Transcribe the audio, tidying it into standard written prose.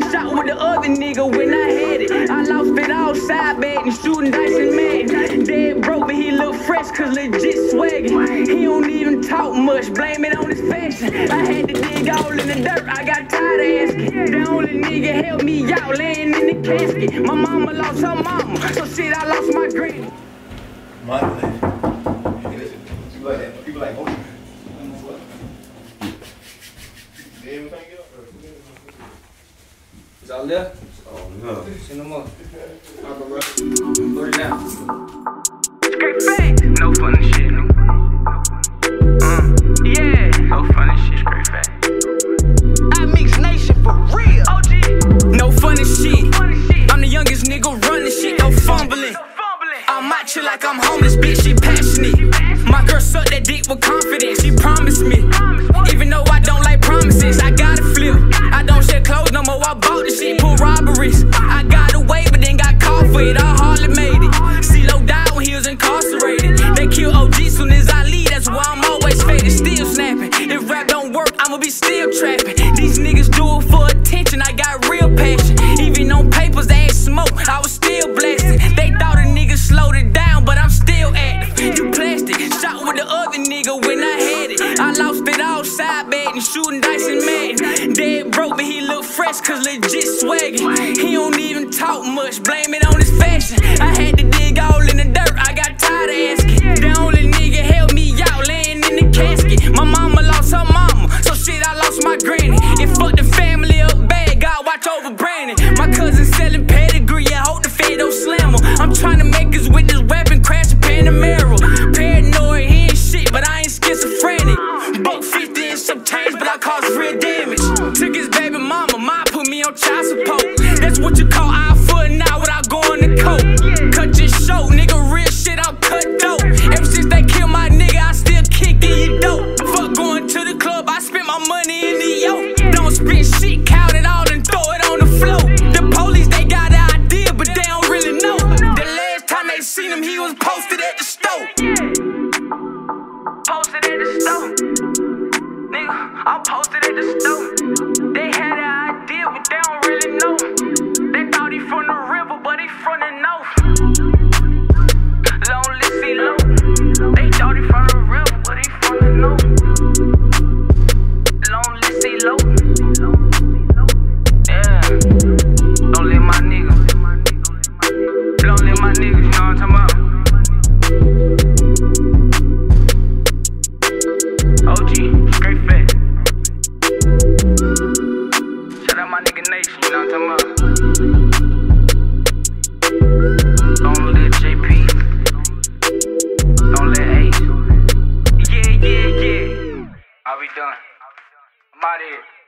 Shot with the other nigga when I had it. I lost it all side bag and shooting dice and Madden. Dead broke, but he look fresh cause legit swaggin'. He don't even talk much, blame it on his fashion. I had to dig all in the dirt, I got tired of asking. The only nigga helped me out laying in the casket. My mama lost her mama, so shit, I lost my granny. My thing. People like that. People like, oh, is all there? oh no. Send them up. Put it down. Straight fake. No funny shit. Yeah. No funny shit, straight fake. I mix nation for real. OG. No funny shit. I'm the youngest nigga running shit. No fumbling. I'm out here like I'm homeless, bitch. She passionate. My girl sucked that dick with confidence. She promised me. Even though I don't like promises, I gotta flip. I don't shed clothes no more. I bought the shit. Pull robberies. I got away, but then got caught for it. I hardly made it. CeeLo died when he was incarcerated. They kill OG soon as I leave. That's why I'm always faded, still snapping. If rap don't work, I'ma be still trapping. These niggas do it for attention. I got real passion. Even on papers, they ain't smoke. I was still blasting. They thought a nigga slowed it down, but I'm still active. You plastic. Shot with the other nigga when I had it. I lost it all side bag and shooting dice and Madden. Dead broke, but he look fresh cause legit swaggin'. He don't even talk much, blame it on his fashion. I had to dig all in the dirt, I got tired of asking. The only nigga helped me out laying in the casket. My mama lost her mama, so shit, I lost my granny. It fucked the family up bad, God watch over Brandon. My cousin selling pedigree, I hope the Fed don't slam him. I'm trying to make us with this weapon, crash a Panamera. Paranoid, he ain't shit, but I ain't schizophrenic. Buck 50 and some change, but I caused real damage. Took his baby mama, mom put me on child support. That's what you call eye for an eye without going to court. Cut your show, nigga, real shit, I'm cut dope. Ever since they killed my nigga, I still kickin' you dope. Fuck going to the club, I spent my money in the yoke. Don't spend shit, count it all and throw it on the floor. The police, they got an idea, but they don't really know. The last time they seen him, he was posted at the store. Posted at the store. Nigga, I'm posted at the store. They had an idea, but they don't really know. They thought he from the river, but he from the north. Lonely CeeLo. They thought he from the river, but he from the north. Lonely CeeLo. Yeah. Don't let my niggas. Don't let my niggas, you know what I'm talking about? OG, straight fat. Shout out my nigga Nation, you know what I'm talking about? Don't let JP. Don't let Ace. Yeah. Are we done? I'm out of here.